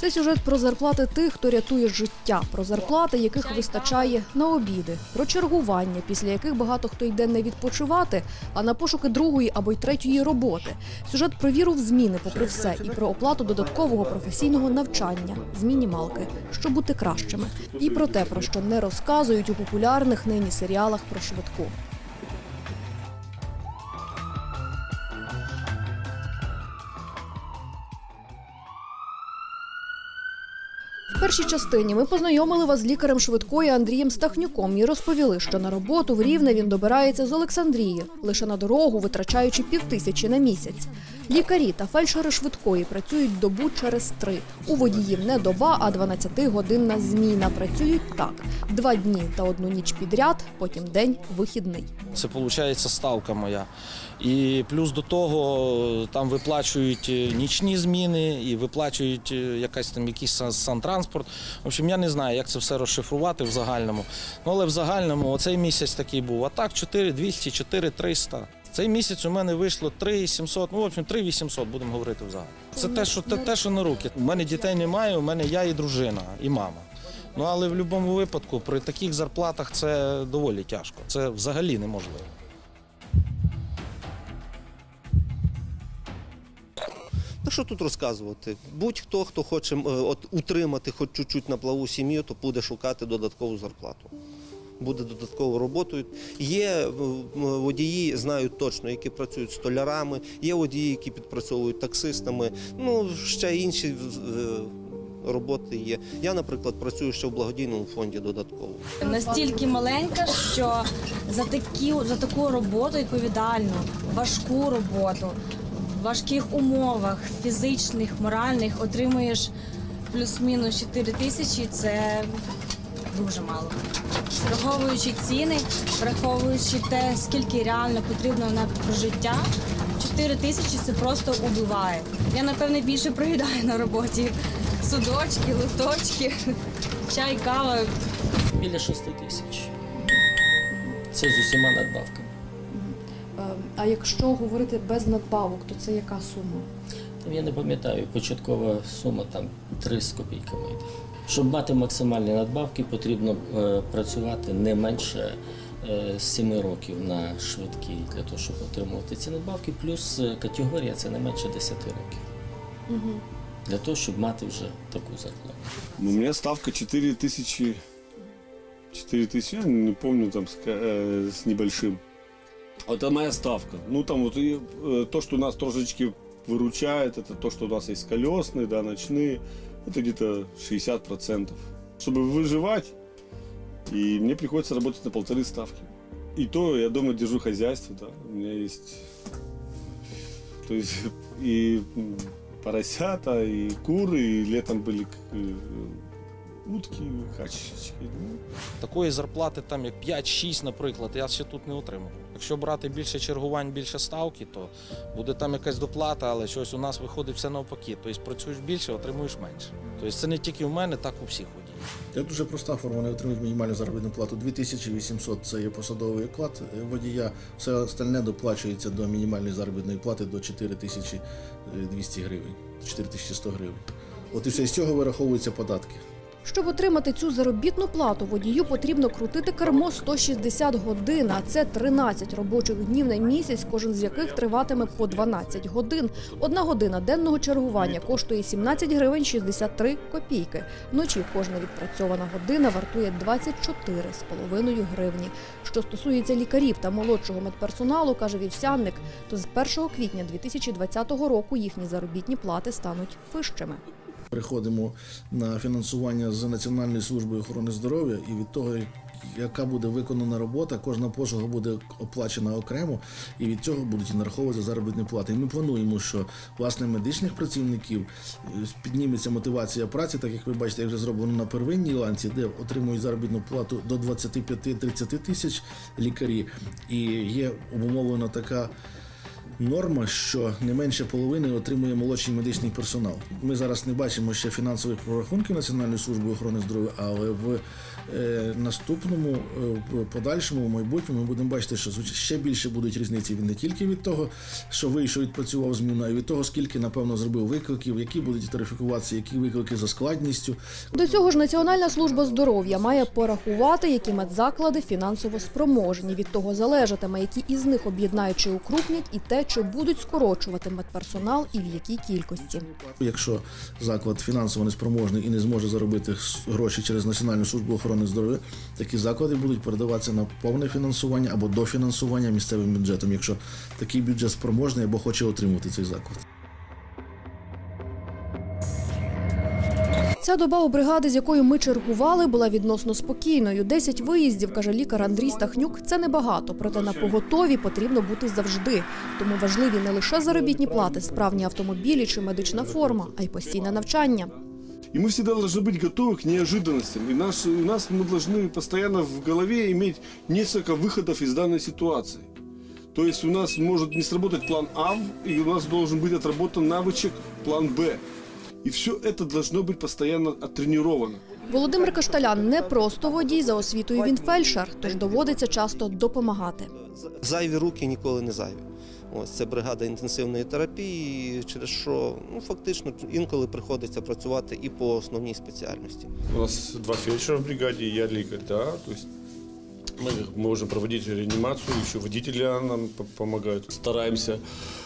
Це сюжет про зарплати тих, хто рятує життя, про зарплати, яких вистачає на обіди, про чергування, після яких багато хто йде не відпочивати, а на пошуки другої або й третьої роботи. Сюжет про віру в зміни, попри все, і про оплату додаткового професійного навчання з мінімалки, щоб бути кращими. І про те, про що не розказують у популярних нині серіалах про швидку. В першій частині ми познайомили вас з лікарем швидкої Андрієм Стахнюком і розповіли, що на роботу в Рівне він добирається з Олександрії, лише на дорогу витрачаючи 5000 на місяць. Лікарі та фельдшери швидкої працюють добу через 3. У водіїв не доба, а 12-годинна зміна. Працюють так – 2 дні та 1 ніч підряд, потім день вихідний. Це, виходить, ставка моя. І плюс до того там виплачують нічні зміни і виплачують якийсь сантранспорт. В общем, я не знаю, як це все розшифрувати в загальному. Але в загальному оцей місяць такий був. А так 4200, 4300. Цей місяць у мене вийшло 3700, в общем, 3800, будемо говорити взагалі. Це те, що на руки. У мене дітей немає, у мене я і дружина, і мама. Але в будь-якому випадку при таких зарплатах це доволі тяжко. Це взагалі неможливо. Що тут розказувати? Будь-хто, хто хоче утримати хоч чуть-чуть на плаву сім'ю, то буде шукати додаткову зарплату. Буде додатковою роботою. Є водії, знають точно, які працюють столярами, є водії, які підпрацьовують таксистами, ще інші роботи є. Я, наприклад, працюю ще в благодійному фонді додатково. Настільки маленька, що за таку роботу відповідальну, важку роботу, в важких умовах, фізичних, моральних, отримуєш плюс-мінус 4000 – це дуже мало. Враховуючи ціни, враховуючи те, скільки реально потрібно на прожиття, 4000 – це просто убиває. Я, напевне, більше проїдаю на роботі. Судочки, листочки, чай, кава. Біля 6000. Це з усіма надбавками. А якщо говорити без надбавок, то це яка сума? Я не пам'ятаю, початкова сума там 3 з копійками йде. Щоб мати максимальні надбавки, потрібно працювати не менше 7 років на швидкій, для того, щоб отримувати ці надбавки, плюс категорія – це не менше 10 років. Для того, щоб мати вже таку зарплату. У мене ставка 4000, я не пам'ятаю, там з небольшим. Это моя ставка. То, что нас трошечки выручает, это то, что у нас есть колесные, да, ночные, это где-то 60%. Чтобы выживать, и мне приходится работать на 1,5 ставки. И то я дома держу хозяйство, да, у меня есть, то есть и поросята, и куры, и летом были утки, качечки. Такої зарплати, там як 5-6, наприклад, я ще тут не отримав. Якщо брати більше чергувань, більше ставки, то буде там якась доплата, але щось у нас виходить все навпаки. Тобто працюєш більше, отримуєш менше. Тобто це не тільки у мене, так у всіх водіїв. Це дуже проста форма, вони отримують мінімальну заробітну плату. 2800 – це є посадовий оклад водія, все остальне доплачується до мінімальної заробітної плати до 4200 гривень, 4100 гривень. От і все, з цього вираховуються податки. Щоб отримати цю заробітну плату, водію потрібно крутити кермо 160 годин, а це 13 робочих днів на місяць, кожен з яких триватиме по 12 годин. 1 година денного чергування коштує 17 гривень 63 копійки. Вночі кожна відпрацьована година вартує 24,5 гривні. Що стосується лікарів та молодшого медперсоналу, каже Вівсянник, то з 1 квітня 2020 року їхні заробітні плати стануть вищими. Переходимо на фінансування з Національної служби охорони здоров'я, і від того, яка буде виконана робота, кожна послуга буде оплачена окремо, і від цього будуть і нараховуватися заробітні плати. І ми плануємо, що, власне, медичних працівників підніметься мотивація праці, так як ви бачите, як вже зроблено на первинній ланці, де отримують заробітну плату до 25-30 тисяч лікарі, і є обумовлена така норма, що не менше половини отримує молодший медичний персонал. Ми зараз не бачимо ще фінансових прорахунків Національної служби охорони здоров'я, але в наступному, подальшому, майбутньому ми будемо бачити, що ще більше будуть різниці не тільки від того, що вийшов, відпрацював зміну, а й від того, скільки, напевно, зробив викликів, які будуть тарифікуватися, які виклики за складністю. До цього ж Національна служба здоров'я має порахувати, які медзаклади фінансово спроможні. Від того залежатиме, які із них об'єднають чи укрупнять, і те, чи будуть скорочувати медперсонал і в якій кількості. Якщо заклад фінансово неспроможний і не зможе заробити гроші через Національну службу охорони здоров'я, такі заклади будуть передаватися на повне фінансування або дофінансування місцевим бюджетом, якщо такий бюджет спроможний або хоче отримувати цей заклад. Ця доба у бригади, з якою ми чергували, була відносно спокійною. 10 виїздів, каже лікар Андрій Стахнюк, це небагато, проте на поготові потрібно бути завжди. Тому важливі не лише заробітні плати, справні автомобілі чи медична форма, а й постійне навчання. И мы всегда должны быть готовы к неожиданностям. И у нас мы должны постоянно в голове иметь несколько выходов из данной ситуации. То есть у нас может не сработать план А, и у нас должен быть отработан навычек план Б. И все это должно быть постоянно оттренировано. Володимир Кашталян не просто водій, за освітою він фельдшер, тож доводиться часто допомагати. Зайві руки ніколи не зайві. Ось це бригада інтенсивної терапії, через що фактично інколи приходиться працювати і по основній спеціальності. У нас 2 фельдшера в бригаде, я лекарь, да, то есть мы можем проводить реанимацию, еще водители нам помогают. Стараемся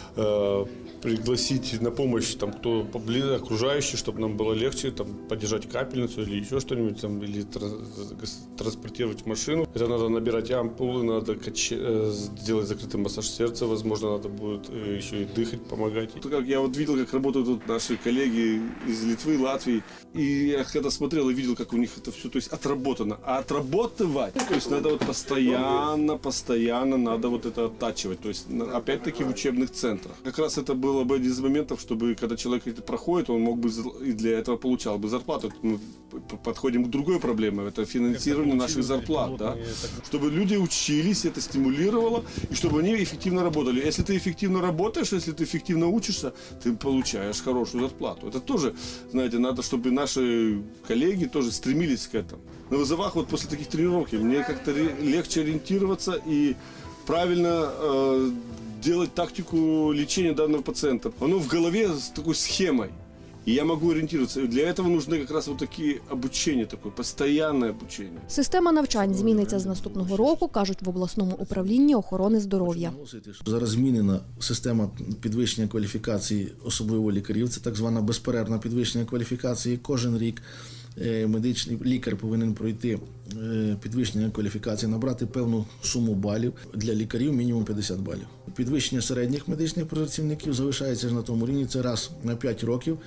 пригласить на помощь там, кто поближе, окружающий, чтобы нам было легче там, поддержать капельницу или еще что-нибудь, там, или транспортировать машину. Это надо набирать ампулы, надо сделать закрытый массаж сердца, возможно, надо будет еще и дыхать, помогать. Я вот видел, как работают тут наши коллеги из Литвы, Латвии, и я когда смотрел и видел, как у них это все, то есть отработано. А отрабатывать, то есть надо вот постоянно надо вот это оттачивать, то есть опять-таки в учебных центрах. Как раз это было бы один из моментов, чтобы когда человек это проходит, он мог бы и для этого получал бы зарплату. Мы подходим к другой проблеме, это финансирование наших зарплат, да? Чтобы люди учились, это стимулировало, и чтобы они эффективно работали. Если ты эффективно работаешь, если ты эффективно учишься, ты получаешь хорошую зарплату. Это тоже, знаете, надо, чтобы наши коллеги тоже стремились к этому. На вызовах вот после таких тренировок мне как-то легче ориентироваться и правильно делать тактику лечения данного пациента. Оно в голове с такой схемой. И я могу ориентироваться. Для этого нужны как раз вот такие обучения, такое постоянное обучение. Система навчань зміниться з наступного року, кажуть в обласному управлінні охорони здоров'я. Зараз змінена система підвищення кваліфікації, особливо лікарів. Це так звана безперервна підвищення кваліфікації. Кожен рік медичний лікар повинен пройти підвищення кваліфікації, набрати певну суму балів. Для лікарів мінімум 50 балів. Підвищення середніх медичних працівників залишається ж на тому рівні. Це раз на 5 років.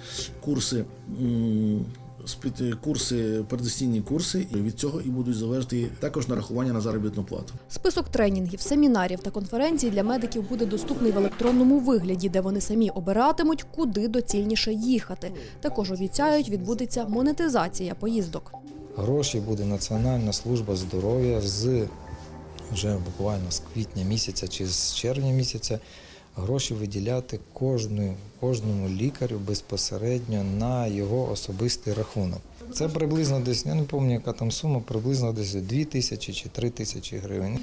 Передостійні курси, і від цього і будуть залежати також нарахування на заробітну плату. Список тренінгів, семінарів та конференцій для медиків буде доступний в електронному вигляді, де вони самі обиратимуть, куди доцільніше їхати. Також обіцяють, відбудеться монетизація поїздок. Гроші буде Національна служба здоров'я вже буквально з квітня місяця чи з червня місяця гроші виділяти кожному лікарю безпосередньо на його особистий рахунок. Це приблизно десь, я не пам'ятаю, яка там сума, приблизно десь 2 тисячі чи 3 тисячі гривень.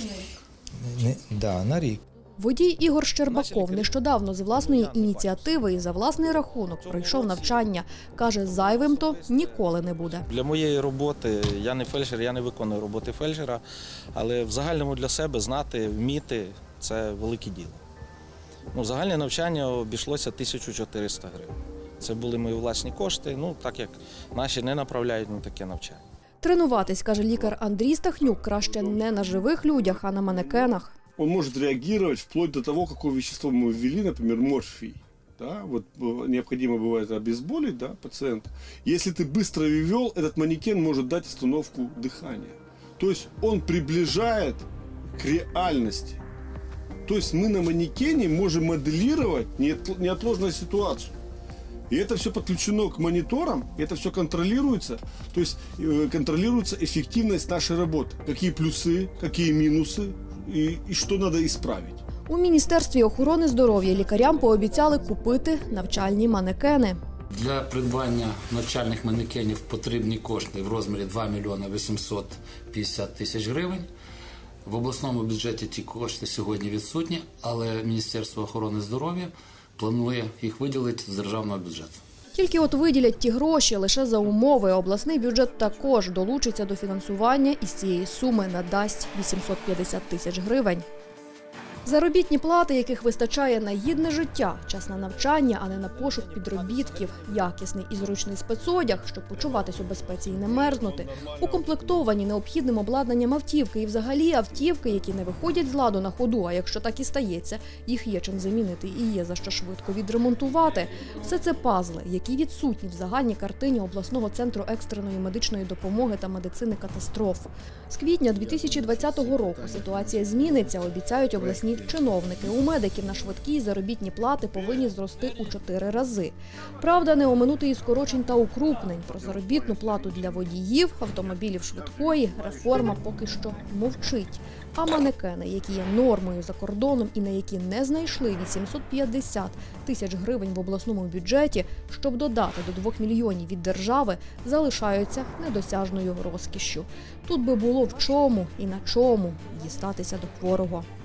На рік. Водій Ігор Щербаков нещодавно з власної ініціативи і за власний рахунок пройшов навчання. Каже, зайвим то ніколи не буде. Для моєї роботи, я не фельдшер, я не виконую роботи фельдшера, але в загальному для себе знати, вміти – це велике діло. Загальне навчання обійшлося 1400 гривень. Це були мої власні кошти, так як наші не направляють на таке навчання. Тренуватись, каже лікар Андрій Стахнюк, краще не на живих людях, а на манекенах. Он может реагировать вплоть до того, какое вещество мы ввели, например, морфий. Да? Вот необходимо бывает обезболить, да, пациента. Если ты быстро ввел, этот манекен может дать остановку дыхания. То есть он приближает к реальности. То есть мы на манекене можем моделировать неотложную ситуацию. И это все подключено к мониторам, это все контролируется. То есть контролируется эффективность нашей работы. Какие плюсы, какие минусы и что надо исправить. У Міністерстві охорони здоров'я лікарям пообіцяли купити навчальні манекени. Для придбання навчальних манекенів потрібні кошти в розмірі 2 мільйони 850 тисяч гривень. В обласному бюджеті ті кошти сьогодні відсутні, але Міністерство охорони здоров'я планує їх виділити з державного бюджету. Тільки от виділять ті гроші лише за умови. Обласний бюджет також долучиться до фінансування і з цієї суми надасть 850 тисяч гривень. Заробітні плати, яких вистачає на гідне життя, час на навчання, а не на пошук підробітків, якісний і зручний спецодяг, щоб почуватись у безпеці і не мерзнути, укомплектовані необхідним обладнанням автівки і взагалі автівки, які не виходять з ладу на ходу, а якщо так і стається, їх є чим замінити і є за що швидко відремонтувати. Все це пазли, які відсутні в загальній картині обласного центру екстреної медичної допомоги та медицини катастроф. З квітня 2020 року ситуація зміниться, обіцяють обласні чиновники. У медиків на швидкі заробітні плати повинні зрости у 4 рази. Правда, не оминути і скорочень та укрупнень. Про заробітну плату для водіїв, автомобілів швидкої реформа поки що мовчить. А манекени, які є нормою за кордоном і на які не знайшли 850 тисяч гривень в обласному бюджеті, щоб додати до 2 мільйонів від держави, залишаються недосяжною розкішшю. Тут би було в чому і на чому дістатися до хворого.